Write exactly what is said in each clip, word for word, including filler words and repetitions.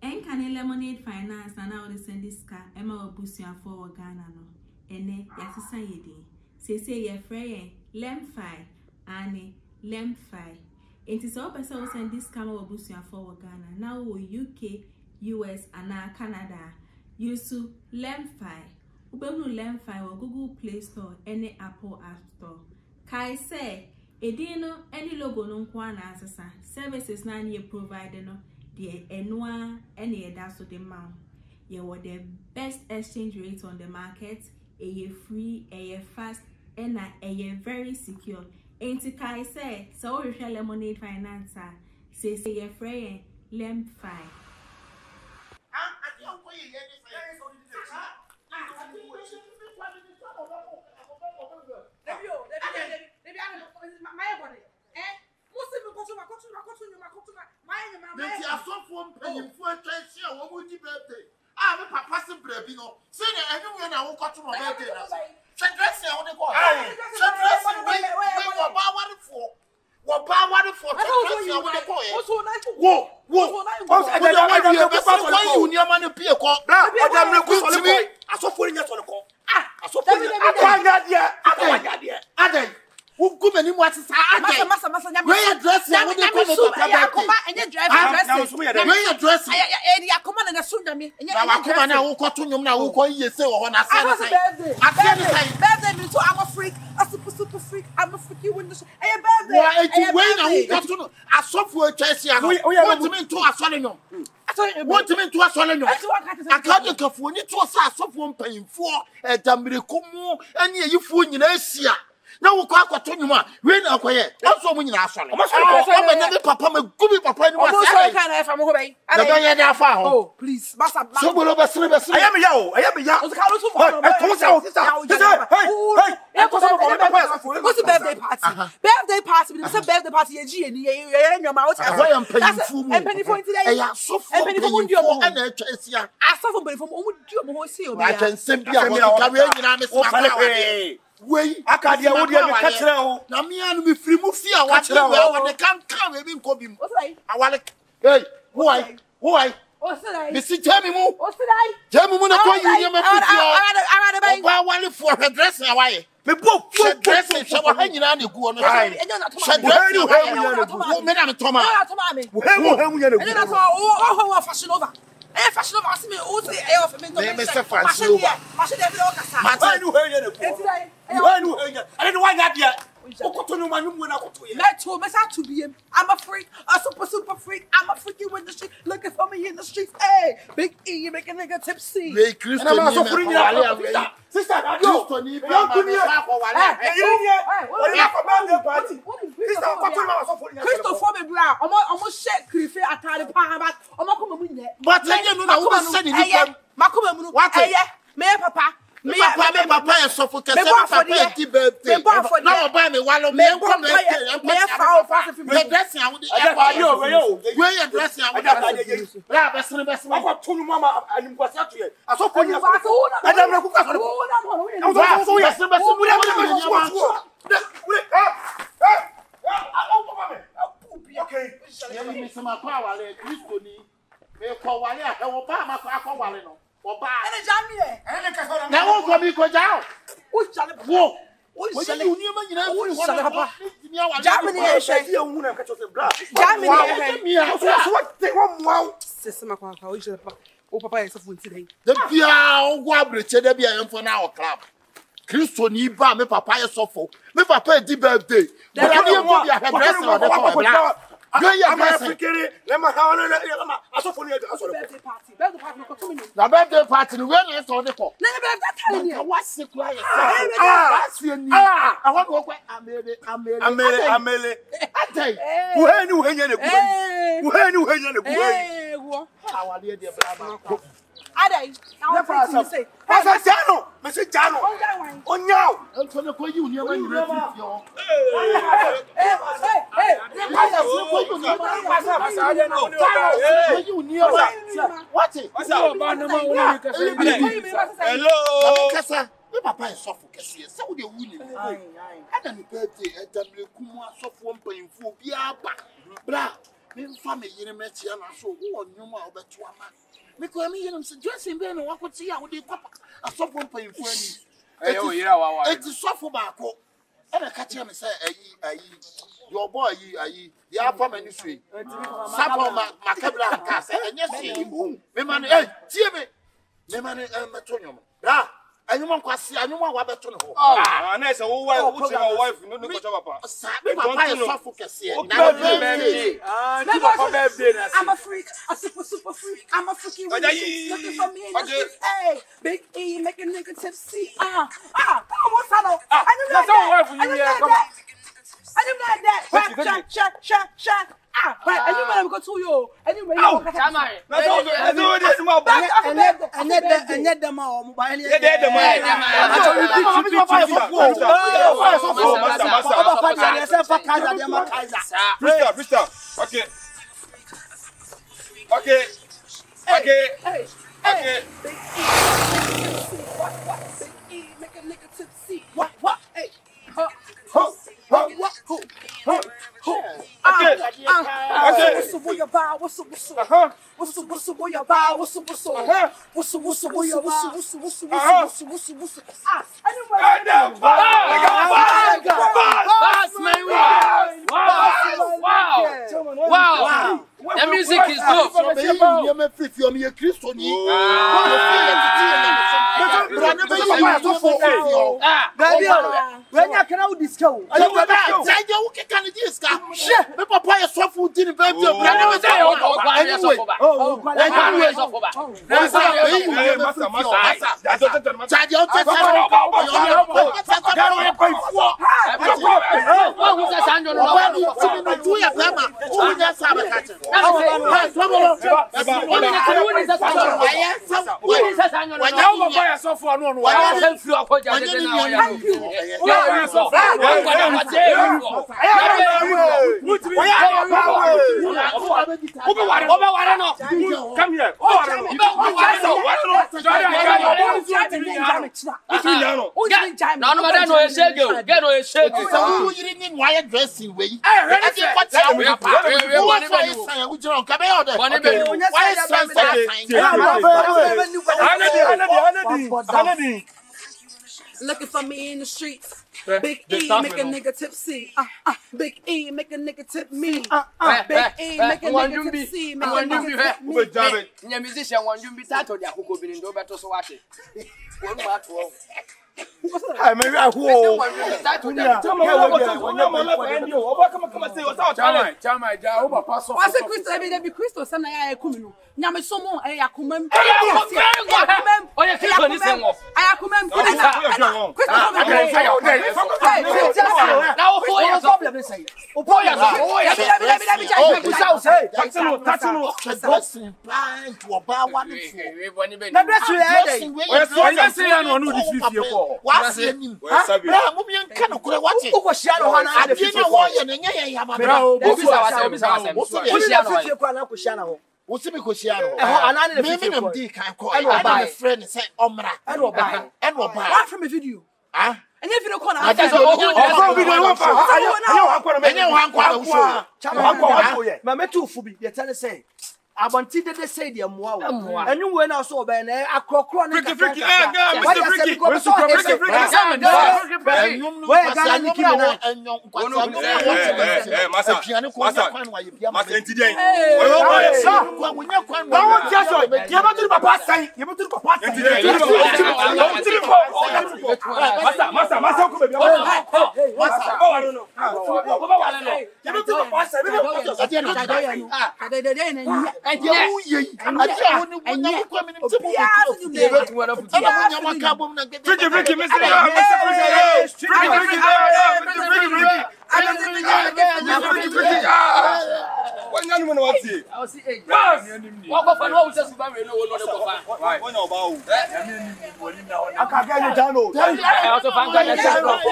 En can lemonade finance and now the send this car Emma Busia for Ghana no. Ene yasisa yedi. Say say ye frey lemfi ane lemfi. It is all person will send this camera Busia for Ghana. Now U K, U S and now Canada. Use to lemfi. Ubenu lemfi or Google Play Store any Apple App Store. Kai say edino any logo no kwana asasa. Services na ye provide no. The enwa any that's what the mount. You were the best exchange rate on the market, a year free, a year fast, and a year very secure. Ain't it I say, so we shall lemonade financer. Say say your friend lem fine. They are so from paying for a year. What would you birthday? I'm a papa Brebino. Say that everyone I will cut to my birthday. Say dressing on the call. Say dressing when you're about for. What power for dressing on the call? Whoa, whoa, I don't know you near money be a call. I don't know. I saw for you on the call. Ah, I saw for you. I got here. I did. Who come and watch us? Massa, massa, massa. Where you dress? I want to come and you drive dress. Where you dress? I come on and assume me. Now I come and I will cut to you now. Who call you say or I say birthday. Birthday means I'm a freak. I'm super super freak. I'm a freaky window. Hey birthday. Why you wait now? Who got to know? I saw for a Chelsea. What to mean to a soleno? What to mean to a soleno? I can't go for you to a soft one paying for a damn and you fool in Asia. Now we call for twenty one. When I quiet, also when you are sorry. I'm not papa, my good papa. I can't have from away. I don't know how. Oh, please, Master. So we'll over sleep. I am a yow. I am a yow. I told you, hey, what's the birthday party? Birthday party. It's a birthday party. G and your mouth. I am paying full. I'm penny for today. I am so full. I'm penny for you. I suffer from all. I can simply carry. Wait, I can't hear what you are catching. Now, me and me free move here. Watch it out. They can't come and come in. I want to. Hey, why? Why? Mister Tell me more. Tell me more. I want to buy one for her dress. Why? The book dress is so hanging on the go on the side. She dress you. Madam Thomas. Oh, fashion over. Eh, fashion over. Me, oh, the air of me. Mister Fashion over. Fashion over. Martin, you heard it. I don't know why that yet. Let's home to be him. I'm a freak, a super super freak. I'm a freaky with the street, looking for me in the streets. Hey, Big E, you make a nigga tipsy. Hey, Christian, I'm also freaking out. Sister, I go to me. Don't do me. Christopher Brown. I'm almost shake Christopher at the power, but I'm not coming yet. But I don't know what I'm saying. Macum, what? Me, Papa. Me, papa, papa, and so for papa, happy birthday. Now, buy me one of me. I'm dressing. I would where you dressing? I would have best in the best. I got two mama and was out here. I saw for you. I don't know who got so yes, the best. Okay, let me some power. Me call Wally. I will buy my car Wally. Now, what we go down? Who's Whoa, what's the new man? Germany, I said, you won't catch us in blood. Germany, what they want. Sister, oh, papa is a fool today. The Pia Wabri said, I am for now club. Christo ni ba me papa ye sofo. Me papa di birthday. The you go be a hairdresser or the papa. Go ya African, let me ha I saw for you birthday party. Birthday party ko to me. Na birthday party no we na so de ko. Na birthday time ni. What sick why you say? Ah, ah, I want go amele amele amele amele. Atay. Wo he ni wo henya na ku. Wo he ni wo henya na ku. Eh, wo. Awale de bra. Adai, now what you say? Pastor Jano, Mister Jano. Oh no. I'm going to call you near when you ready. Hey, hey, hey. You near what? What's up? Hello. Kasa, me papa is suffer kesi. Say we dey win. Ai ai. Ada ni birthday, ada me kuma suffer one painful bia ba. Bra. me family yere me tia na so wo nnwom a obeto ama me ko me yere say dressing be no wakoti a wo dey papa asofo mpanyimfo ani eh o yere wa wa eti sofo ba ko e na ka tia me say ayi ayi your boy ayi ayi the alpha many sweet sapo ma makabra ka say enye si me man eh tie me me man e meto nnwom bra anyuma nkwase anyuma wa beto ne ho ah na say wo wife wo tira wife no no ko papa sabe papa e sofo kese na birthday ah ti papa birthday na I'm a freak, a super super freak. I'm a freaky freak. Looking for me in the street. Hey, Big E make a nigga tipsy. Ah, ah, come on, son. I knew that. I knew that. I knew that. Check, check, check, check. Ah, right. I knew I'm going to you. Anyway, you go. Come on. Let's do this more back. And let and let them and let them all mobile. Yeah, they them. Brista, Brista. Okay. Okay. Okay. Hey. Okay. What what? Big E make a nigga tipsy. What what? Hey. Ho. Ho. What? Who? Ho. Okay. Okay. What's up with your bow? What's up? What's up? Uh-huh. What's up? What's up with your bow? What's up? What's up? Uh-huh. What's up? What's up with your bow? What's up? What's up? Uh-huh. What's up? What's up? What's up? Ah, anyway. Wow! Wow! The music is dope. you me free for me Christo ni When you can out disco. I don't know. Say you can this guy. Me papa is so food in birthday. Brother say anyway. Oh, anyway. Master, master. Charge your test. Come here. Now, no matter no shake you, get no shake you. So you didn't wire dressing way. Hey, I think what you want. Who you want? Come here. Why is looking for me in the streets. Big E make a nigga tipsy. Uh, uh, Big E make a nigga tip me. Uh, uh, Big E make a nigga tipsy. Make a nigga tip me. Nya musician wan you be title dia akoko bi ndo beto so wate. Wonu ma to. I may I who. Title dia. Tell me what you want. Come come say what's out. Chama, chama ja o papa so. What's Christo e be be Christo sam na ya ekumi no. Nya me so mo e yakomam. Yakomam. Oye Christo ni sen wo. Ayakomam. Christo now who is problem is say. O boy ya. O ya. Tatino, tatino. dressing plan to ba one for. Na dress we head. Oya say ya no no di fifie ko. Wa say nim. Ha, mo mi nka no kure wate. Uko hia no ho na ade fifie wo ye na nya ye ya ma bra. Obi sa wase, obi sa wase. Wo hia no fifie ko na ko hia na ho. Wo si mi ko hia no. Eh ho anani na fifie ko. Me me di kan ko. I my friend say omra. And wo buy. And wo buy. What from a video? Ah? And if you don't call I just na go video one for. Ayo akwa na. Enye wan kwa wo show. Chama akwa wo ye. Ma metu fu bi ye tell say abonti de de say de moa wo. Enyu we na so be na akrokro na. Freaky freaky eh ga Mister Freaky. We so freaky freaky. We ga ni kimi na. Eh masa. Masa. Masa entidian. Oyo boy. Kwa wonya kwan. Ba won tia so. Ye ba turu papa sai. Ye ba turu papa sai. Masa, masa, masa ko be bi. Masa. Ba wa no. Ba wa no. Ye ba turu papa sai. Ade na da ya no. Ade de de na. Ade wo ye. Ade wo ni wonya kwa mi ni tibu. Ye ba tu wala fu. Ade wonya maka bom na gede. Freaky freaky Mister Mister Freaky. Freaky freaky. Mister Freaky freaky. Ade de de freaky freaky. Wonya no no wati. I was say, "Wa ko fa no wo se suba we no wo no ko fa." Wonya oba o. Akage ni jano. I also find God that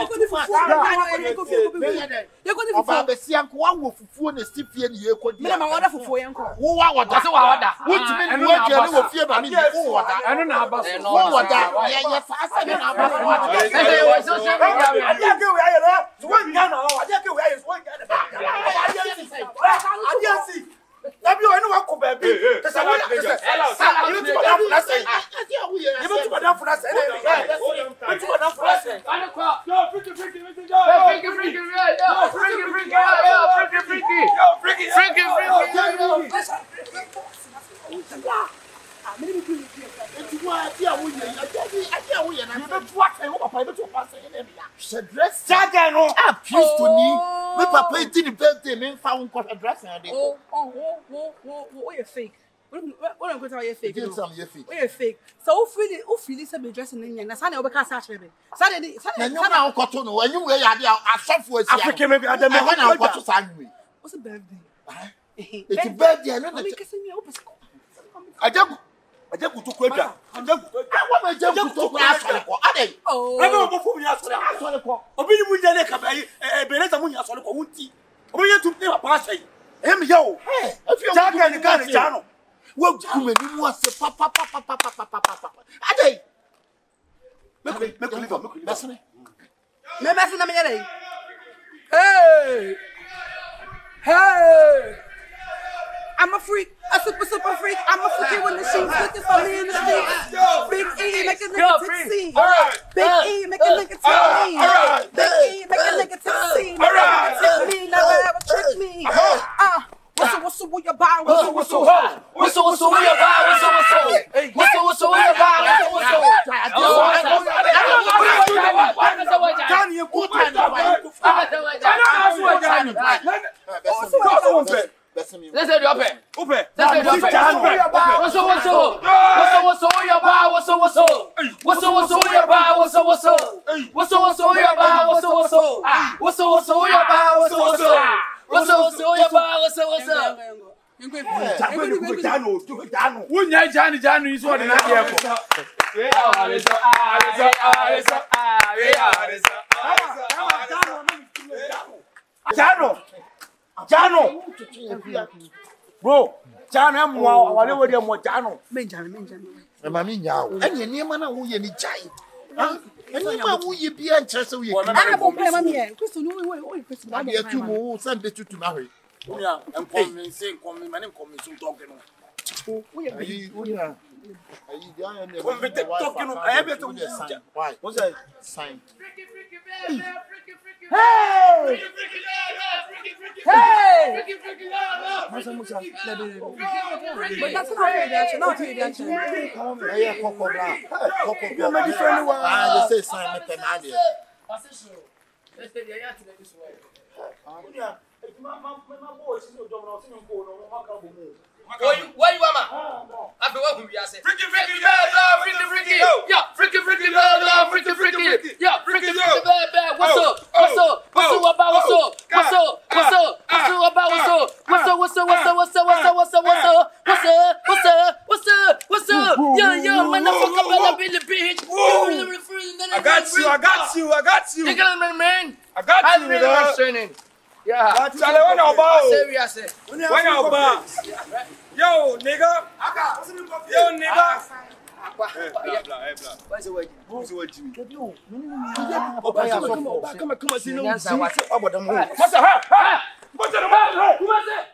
You go to Oba be sia nko wa wo fufuo na stifie ni ye kodi. me na ma order fufu ye nko. Wo wa woda. so wa order. Wo timi ni wo je ni wo fie ba ni wo woda. Eno na aba so. Wo woda. Ye ye fa asa ni na aba so. Say we so say we Ade ake we aye na. So we nya na. Ade ake we aye so we nya na. Ade ake si. That be anyone come baby. That's how we say. Hello. You to madam for that say. You to madam for that say. You to madam for that say. Yo, freaky freaky freaky. Yo, freaky freaky. Yo, freaky freaky. Yo, freaky freaky. Yo, freaky freaky. Ah, me be doing it. It's why I tell you, I tell you, I tell you, you don't watch me. Papa, you don't pass any. She dress. Saga no. Ah, please to me. Me papa did birthday. Me found what address and oh, oh, oh, oh, oh, oh, you're fake. What I'm going to tell you fake. Did some you fake. You're fake. So who feel it? Who feel it? Some dressing in na Sunday obeka search me. Sunday, Sunday. Na na ukoto no. Anyu we ya dia asofo esi. African maybe adam me na ukoto sanwe. What's a birthday? It's birthday no. Me kese me open. Ajagu. Ajagu to kweda. Ajagu. Awa me ajagu to kwa asole ko. Ade. Oh. Ebe obo fu mi asole asole ko. Obi ni mu je le ka bayi e beleza mu asole ko wunti. Obi ye tu ni papa asai. Em yo. Eh, Afia. Jaga ni ka ni jano. Wo kuma ni mu ase pa pa pa pa pa pa pa pa. Ade. Make me make me live make me live. Me me na me yere. Hey. Hey. I'm a freak, a super super freak. I'm a freaky when the sheets looking for me in the streets. Big E make a nigga tipsy. Big E make a nigga tipsy. Big E make a nigga tipsy. Tip me, never ever trick me. Ah, what's what's what you buy? What's what's what? What's what's what you buy? What's what's what? What's what's what you buy? What's what's what? Johnny, you put it down. Let's say the open. Open. Let's say the open. What's up, what's up? What's up, what's up, your bar? What's up, what's up? What's up, what's up, your bar? What's up, what's up? What's up, what's up, your bar? What's up, what's up? What's up, what's up, your bar? What's up, what's up? What's up, what's up, your bar? What's up, what's up? Wunya Johnny Johnny is what in that we are it. Jano. Jano. Bro, Jano am wow, wale we dem Jano. Benjamin, Benjamin. E ma mi nya o. Enye niema na wo ye ni jai. Ah, enye ma wo ye bia nkyerese wo ye. Ana bo play ma me e. Kristo no we we Kristo na Ade tu mo, Sunday tutu na hwe. Unia, enkom me say enkom me, mane enkom me so talk no. Ayi, unia. Ayi dia ya ne. Come be talk no, I be to sign. Why? What's that? Sign. Freaky, freaky, baby, freaky, freaky, hey! freaky, freaky, freaky, freaky, hey! freaky, freaky, love, Musa Musa. freaky, But that's not your reaction. Not your reaction. Ayi kokko bra. Kokko You make it friendly one. Ah, they say sign me penade. Let's say the yard to this way. Unia, if my my my boy is no job now, see him go no maka bo mo. Where you, where you are, man? After what we are saying. Freaky, freaky, love, freaky, freaky. Yeah, freaky, freaky, love, freaky, freaky. Yeah, freaky, freaky, bad, bad. What's up? What's up? What's up about? What's up? What's up? What's up? What's up about? What's up? What's up? What's up? What's up? What's up? What's up? What's up? What's up? What's up? What's up? What's up? What's up? Yo, yo, motherfucker, better be the bitch. I got you. I got you. I got you. You got me, man. I got I'm you. really much training. Yeah. That's all I want about. Serious. When you about. Yo, nigga. Yo, nigga. Blah, blah, blah. What's the word? What's the word, Jimmy? Come on, come on, see no. What's the ha? Ha? What's the ha? What's the